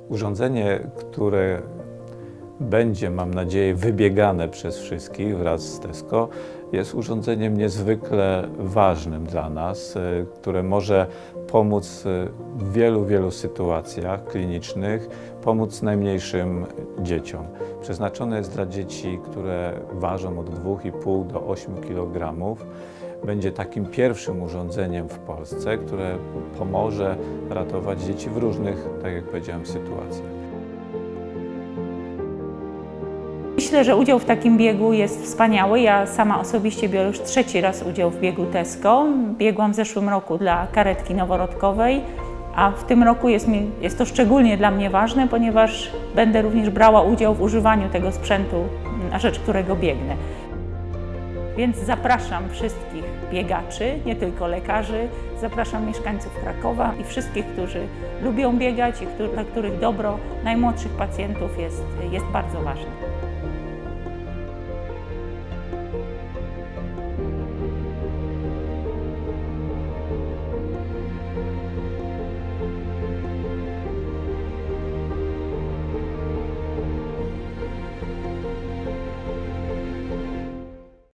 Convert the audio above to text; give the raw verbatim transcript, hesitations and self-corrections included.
Urządzenie, które będzie, mam nadzieję, wybiegane przez wszystkich wraz z Tesco, jest urządzeniem niezwykle ważnym dla nas, które może pomóc w wielu, wielu sytuacjach klinicznych, pomóc najmniejszym dzieciom. Przeznaczone jest dla dzieci, które ważą od dwóch i pół do ośmiu kilogramów. Będzie takim pierwszym urządzeniem w Polsce, które pomoże ratować dzieci w różnych, tak jak powiedziałem, sytuacjach. Myślę, że udział w takim biegu jest wspaniały. Ja sama osobiście biorę już trzeci raz udział w biegu Tesco. Biegłam w zeszłym roku dla karetki noworodkowej, a w tym roku jest, mi, jest to szczególnie dla mnie ważne, ponieważ będę również brała udział w używaniu tego sprzętu, na rzecz którego biegnę. Więc zapraszam wszystkich biegaczy, nie tylko lekarzy, zapraszam mieszkańców Krakowa i wszystkich, którzy lubią biegać i dla których dobro najmłodszych pacjentów jest, jest bardzo ważne.